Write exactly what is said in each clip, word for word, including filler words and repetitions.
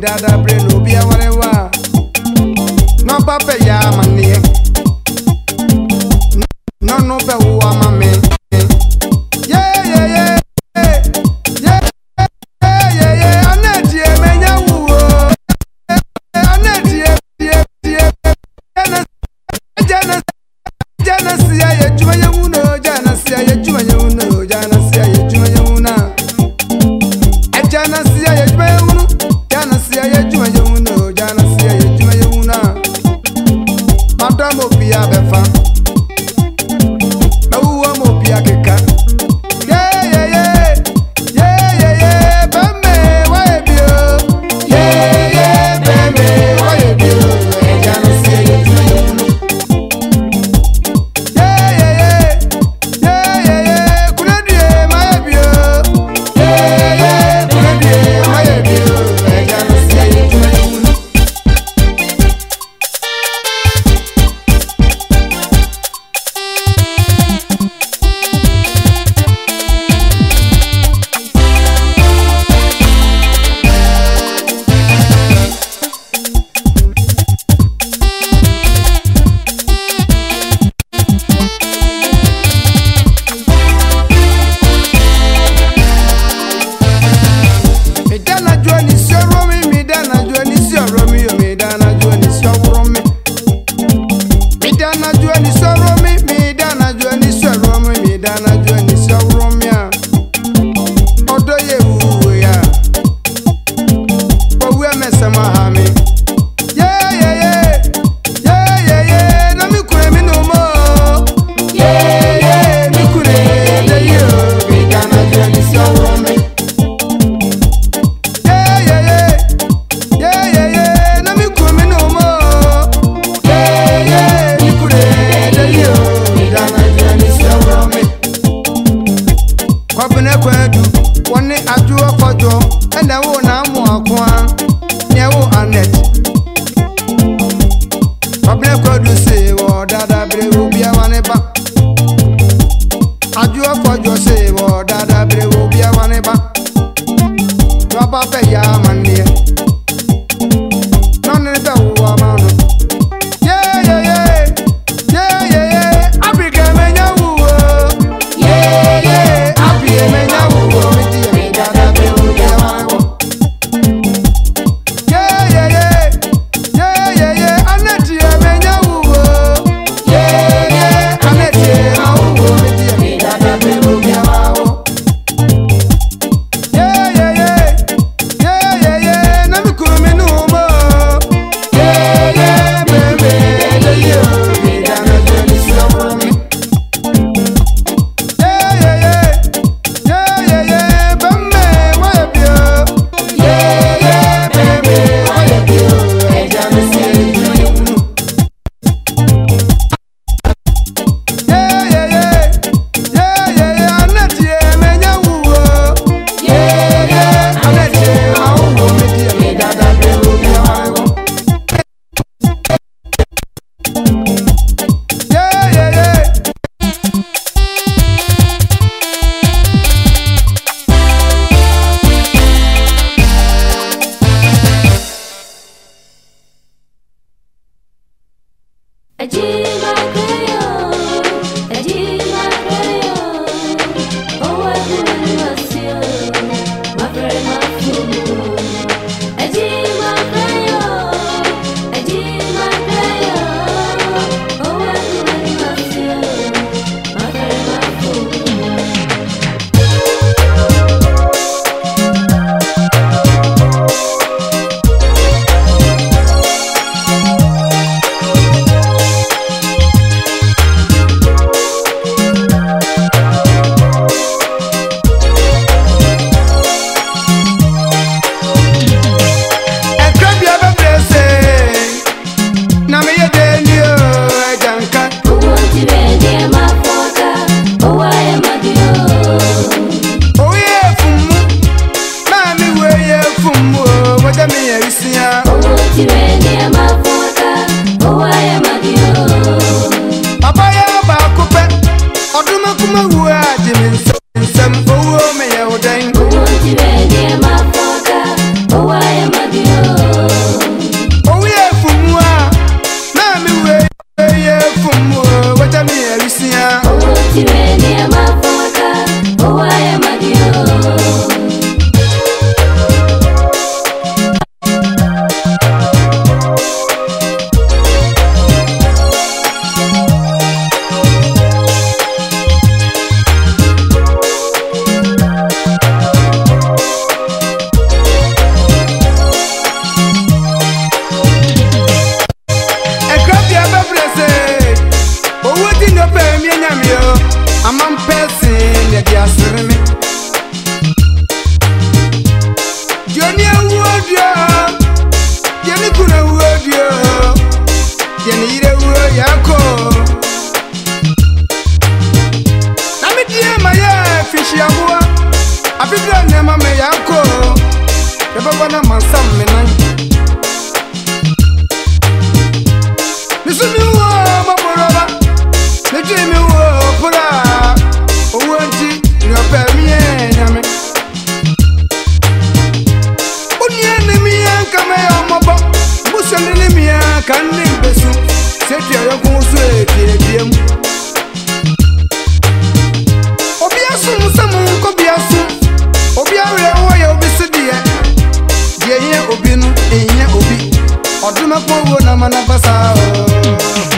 dada bre no bia warewa no papa ya manie no no be wo amame yeah yeah yeah yeah yeah yeah anadie menya wo anadie die die jana jana sia ye juma ye uno jana sia ye juma ye uno jana sia ye juma ye una jana sia ye juma ye uno jana sia ye juma ye uno jana sia ye juma ye una madam opia befa na uwa mo opia keka yeah yeah yeah yeah yeah yeah bame wa ebio yeah yeah bame wa ebio jana sia ye juma ye uno yeah yeah yeah yeah yeah yeah kunadie ma ebio yeah yeah kunadie ma ebio jana sia ye juma ye uno Midana juani sio mi midana juani sio romi yo midana juani sio romi midana juani sio romi midana juani sio romi midana juani sio romi ya odo ye wu ya owu emesema ha mi yeah yeah yeah yeah yeah yeah na mi kure mi no mo yeah yeah mi kure de yo midana juani sio romi yeah yeah yeah yeah yeah yeah na mi kure no mo yeah yeah mi kure de yo midana juani sio romi kwabene kwadu woni ajuo kojo enda wo na amu akwa nye wo anet kwabene kwadu se wo dada bre wo bia wane ba ajuo kojo se wo dada bre wo bia wane ba no papa ya manie no ne be wo amano yeah yeah yeah yeah yeah yeah Africa menya wo yeah yeah Africa menya wo mi di mi dada bre wo bia wane wo yeah yeah yeah yeah yeah yeah aneti menya wo yeah yeah aneti ma wo mi di mi dada bre wo bia wane wo yeah yeah yeah yeah yeah yeah na mi kuru mi no mo yeah yeah baby de yo mi dana joni sio romi yeah yeah yeah yeah yeah yeah bame wa ebio yeah yeah baby wa ebio e jana si joni unu yeah yeah yeah yeah yeah yeah anati menya wo yeah yeah anati ma wo mi di mi dada bre wo bia wa wo yeah yeah yeah Ajima kayo, ajima kayo, owa kumani wasio, mafre mafumu. Ajima kayo, ajima kayo, owa kumani wasio, mafre mafumu. Ekrabia be blesse na me ye denio ejanka Owo ti bende mafoka, owa ya madio. oye fumu na mi we ye fumu wada mi ye isia Owo ti bende mafoka, owa ya madio. papa ya ba kupe oduma kuma wu aje mi nsem owo me ye odan Owo ti bende mafoka, owa ya madio. I'm passing the gas for me. Johnny, I would you. Jenny could have word you. Jenny, the word Yako. I'm a dear, my fish yawa. I be glad never may Yako. Never one of my son, man. Listen, you are my brother. The dream you were put out. Oh, won't you? You're very enemy. Put your enemy and come out, my book. Push an enemy and can't live the soup. Set your own sweat, dear. Obiasum, some cobiasum. Obia, why you'll be sedia. Dear Obinu, in your Obi. Or do not go on a manabasa.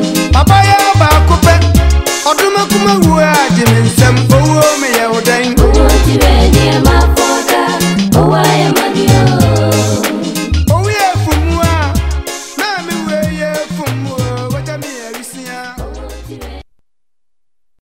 Papa ya ba kupe, oduma kuma wuwa jimin sem, owo me ya odain.